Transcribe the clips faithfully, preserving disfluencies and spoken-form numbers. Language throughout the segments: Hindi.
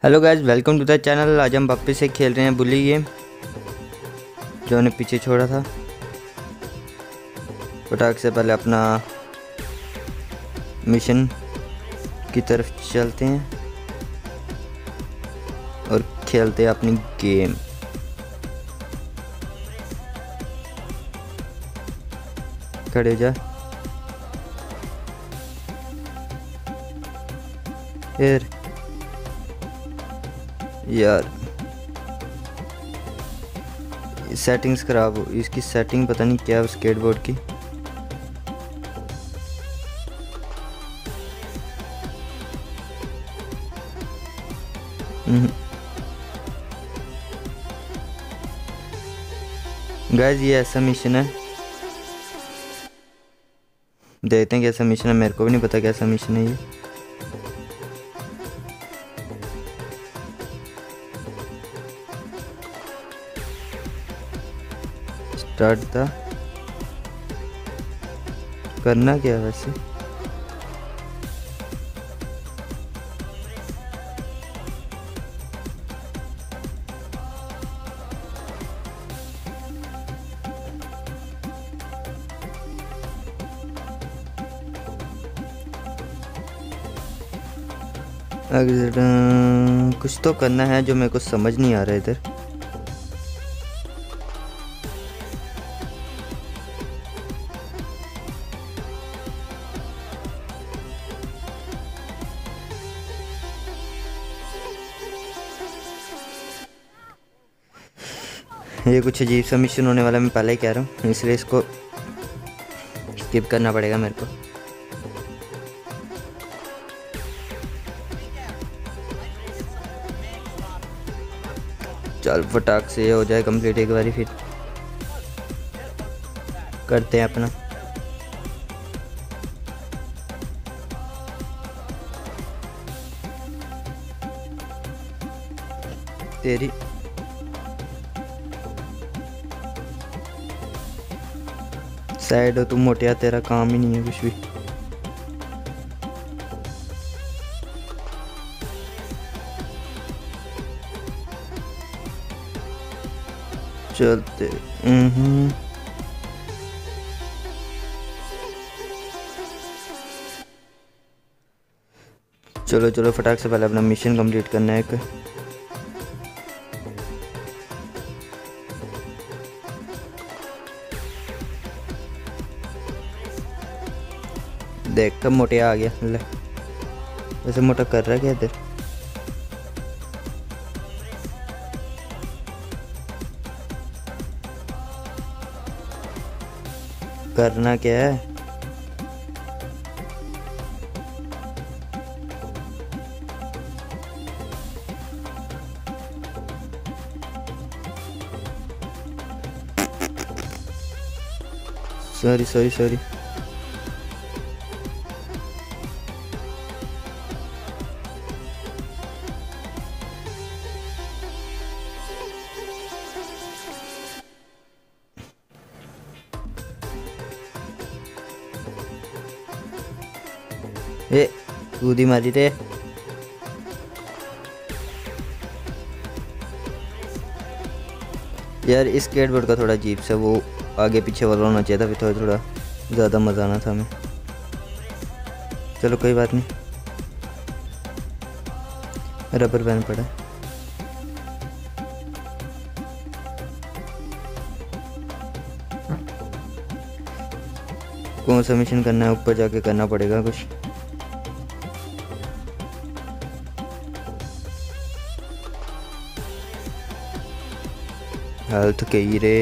Hello guys, welcome to the channel. आज हम वापस से खेल रहे हैं बुली गेम जो हमने पीछे छोड़ा था। फटाक से पहले अपना मिशन की तरफ चलते हैं और खेलते हैं अपनी गेम। खड़े जा यार यार सेटिंग्स खराब हो, इसकी सेटिंग पता नहीं क्या है स्केटबोर्ड की। गाइस ये ऐसा मिशन है, देखते हैं कैसा मिशन है। मेरे को भी नहीं पता कैसा मिशन है ये। स्टार्ट था, करना क्या है वैसे? अगर कुछ तो करना है जो मेरे को समझ नहीं आ रहा है इधर। ये कुछ अजीब सा मिशन होने वाला, मैं पहले ही कह रहा हूँ, इसलिए इसको स्किप करना पड़ेगा मेरे को। चल फटाक से ये हो जाए कंप्लीट एक बारी, फिर करते हैं अपना। तेरी साइड हो तुम मोटिया, तेरा काम ही नहीं है कुछ भी। चलते हम्म चलो चलो फटाक से पहले अपना मिशन कंप्लीट करना है एक। देख कब मोटिया आ गया। ले वैसे मोटा कर रहा है क्या इधर? करना क्या है? सॉरी सॉरी सॉरी ए कूदी मारी थे। यार इस स्केटबोर्ड का थोड़ा अजीब सा वो आगे पीछे वाला होना चाहिए था, फिर थोड़ा थोड़ा ज़्यादा मज़ा आना था हमें। चलो कोई बात नहीं, रबर बैंड पड़ा है। कौन सा मिशन करना है? ऊपर जाके करना पड़ेगा कुछ। हेल्थ कही रे।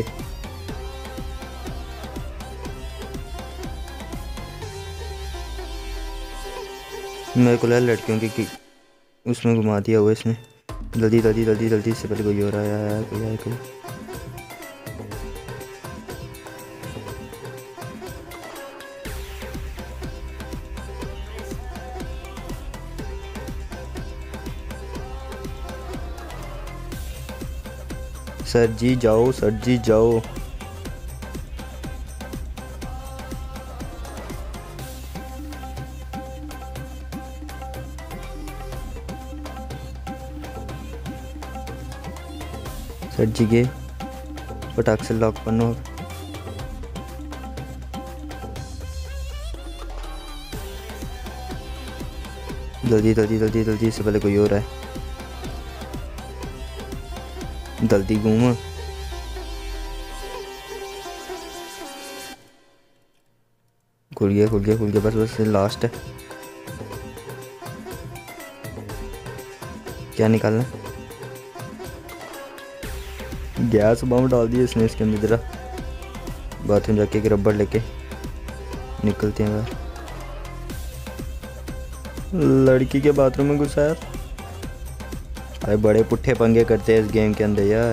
मेरे को लगा लड़कियों की कि उसमें घुमा दिया हुआ इसने। जल्दी जल्दी जल्दी जल्दी से पहले कोई और आया है, कोई आया कोई। सर जी जाओ, सर जी जाओ। ಸಜ್ಜಿಗೆ फटाक से लॉक पन्नो जल्दी जल्दी जल्दी जल्दी, इससे पहले कोई और है। जल्दी घूम। खुल गया खुल गया खुल गया, बस बस लास्ट है। क्या निकालना? गैस बम डाल दिया इसने इसके अंदर। जरा बाथरूम जाके एक रबड़ लेके निकलते हैं बाहर। लड़की के बाथरूम में घुसा यार। अरे बड़े पुट्ठे पंगे करते हैं इस गेम के अंदर यार।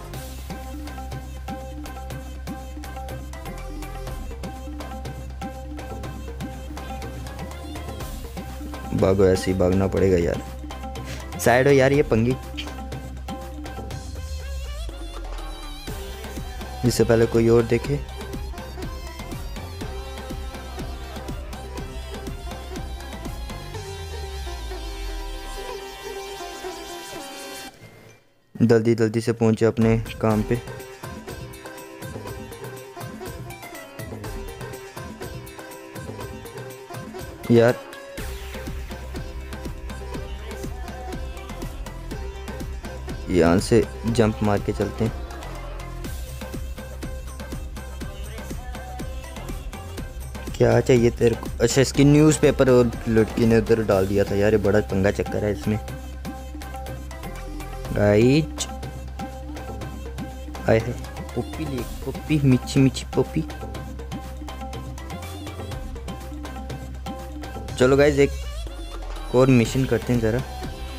भागो, ऐसे ही भागना पड़ेगा यार। साइड हो यार, ये पंगी। इससे पहले कोई और देखे। जल्दी जल्दी से पहुंचे अपने काम पे। यार यहाँ से जंप मार के चलते हैं। क्या चाहिए तेरे को? अच्छा, इसकी न्यूज़पेपर और लड़की ने उधर डाल दिया था यार। ये बड़ा पंगा चक्कर है इसमें गाइज। आए है पप्पी ले, पप्पी मिची मिची पप्पी। चलो गाइज एक और मिशन करते हैं, ज़रा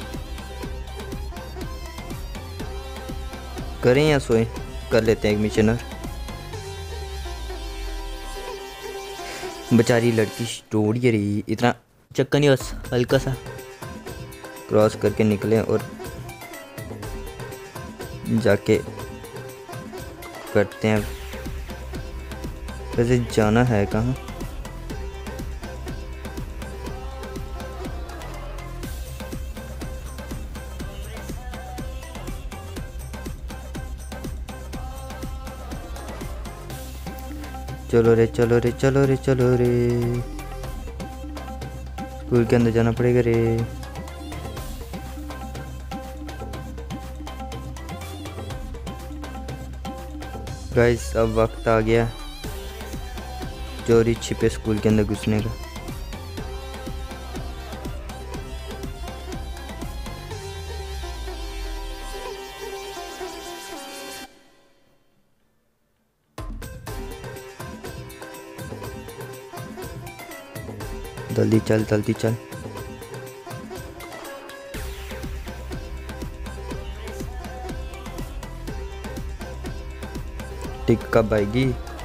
करें या सोए? कर लेते हैं एक मिशन और। बेचारी लड़की स्टोरी रही, इतना चक्कर नहीं, बस हल्का सा क्रॉस करके निकले और जाके करते हैं। वैसे जाना है कहाँ? चलो रे चलो रे चलो रे चलो रे, स्कूल के अंदर जाना पड़ेगा रे। गाइस अब वक्त आ गया चोरी छिपे स्कूल के अंदर घुसने का। जल्दी चल जल्दी चल। टिक कब आएगी?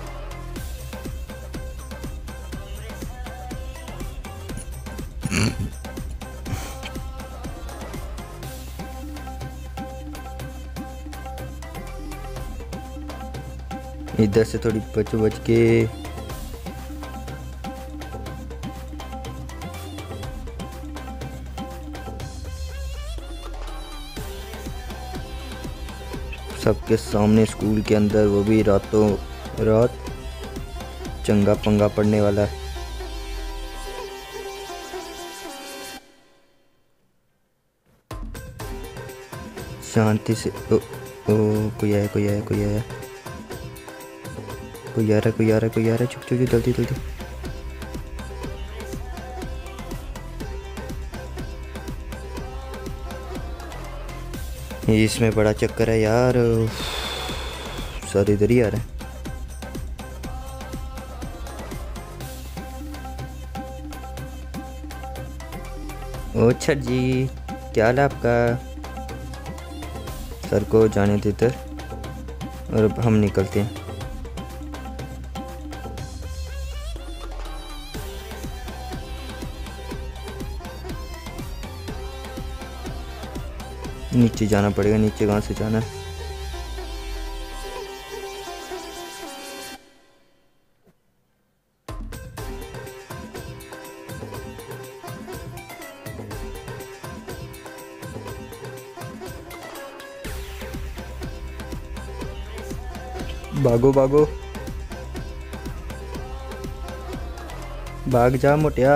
इधर से थोड़ी बच बच के। सबके सामने स्कूल के अंदर, वो भी रातों रात। चंगा पंगा पड़ने वाला है। शांति से। ओ, ओ कोई आया कोई आया कोई आया कोई आ रहा कोई आ रहा कोई आ रहा। चुप चुप जल्दी जल्दी। इसमें बड़ा चक्कर है यार, सर इधर ही आ रहा है। ओ छठ जी, क्या हाल है आपका? सर को जाने देते और अब हम निकलते हैं। नीचे जाना पड़ेगा। नीचे कहाँ से जाना है? भागो भागो, भाग जा मोटिया।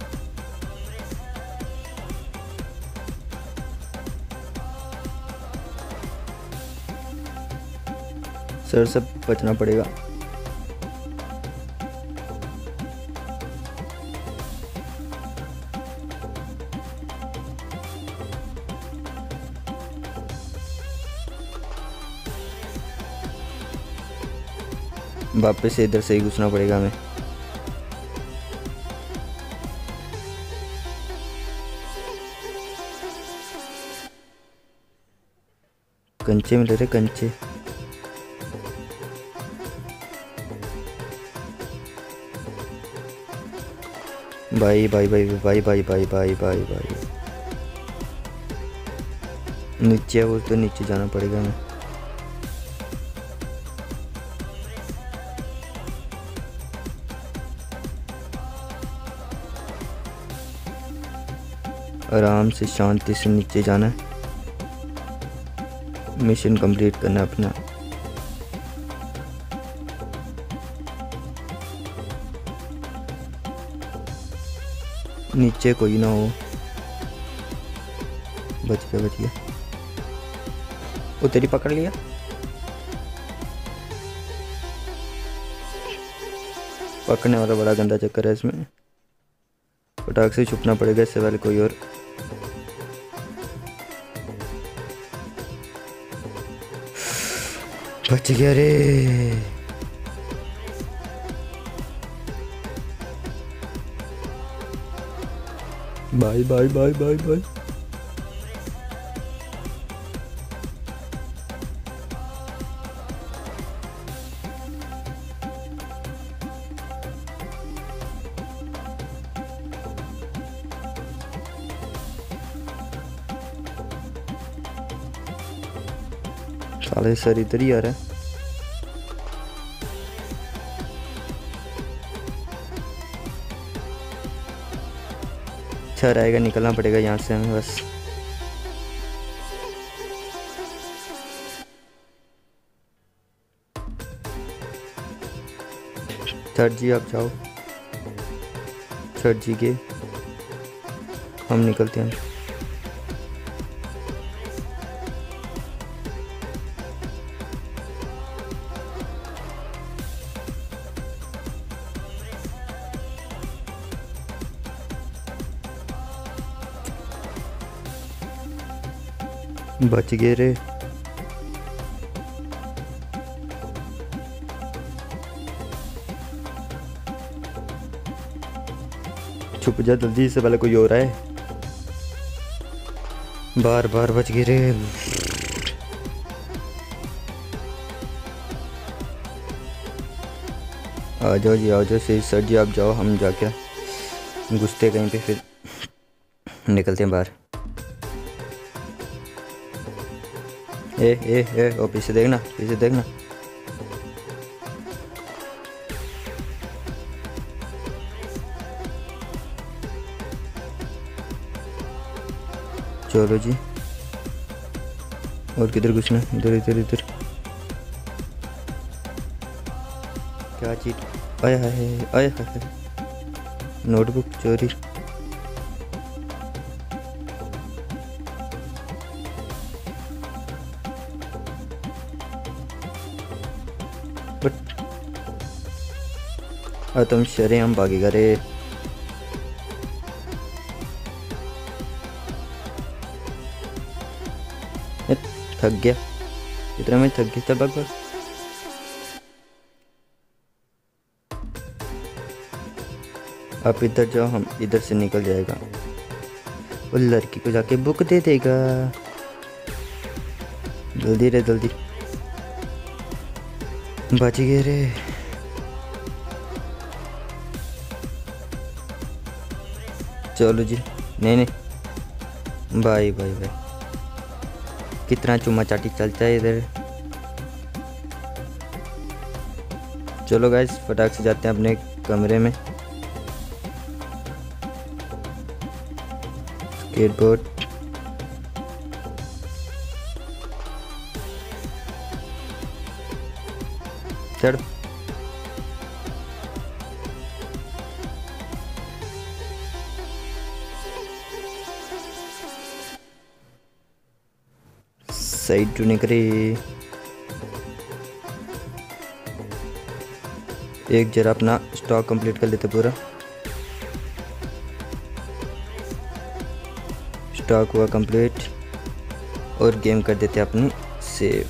सर से बचना पड़ेगा। वापस से इधर से ही घुसना पड़ेगा हमें। कंचे मिल रहे, कंचे। भाई भाई भाई भाई भाई भाई भाई भाई भाई नीचे है वो, तो नीचे जाना पड़ेगा हमें। आराम से शांति से नीचे जाना है, मिशन कंप्लीट करना है अपना। नीचे कोई ना हो। बच गया बच गया। वो तेरी पकड़ लिया। पकड़ने वाला बड़ा गंदा चक्कर है इसमें। फटाक से छुपना पड़ेगा, इससे पहले कोई और। बच गया रे। Bye bye bye bye bye. साले सर इधर ही आ रहा है। अच्छा रहेगा, निकलना पड़ेगा यहाँ से हमें बस। सर जी आप जाओ, सर जी के हम निकलते हैं। बच गए रे। छुप जा जल्दी, से पहले कोई और आए। बार बार बच गए रे। आ जाओ जी आ जाओ, सही सर जी आप जाओ, हम जाके घुसते कहीं पे फिर निकलते हैं बाहर। ए ए ए ओ पीछे देखना, पीछे देखना। चलो जी, और किधर घुसना? इधर इधर इधर। क्या चीज? आया है आया है, नोटबुक चोरी। और तुम शरे हम भागेगा रे। थक गया, इतना मैं थक गया। चल भाग भाग। आप इधर जाओ, हम इधर से निकल जाएगा। वो लड़की को जाके बुक दे देगा। जल्दी रे जल्दी। बच गए रे। चलो जी, नहीं नहीं, बाय बाय बाय। कितना चुम्मा चाटी चलता है इधर। चलो गाइस, फटाक से जाते हैं अपने कमरे में। स्केटबोर्ड। चढ़। साइड टू नहीं करे। एक जरा अपना स्टॉक कंप्लीट कर लेते पूरा। स्टॉक हुआ कंप्लीट और गेम कर देते अपनी सेव।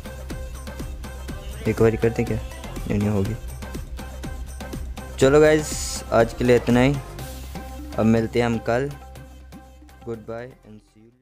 एक बार करते क्या? नहीं नहीं होगी। चलो गाइस आज के लिए इतना ही। अब मिलते हैं हम कल। Goodbye and see you.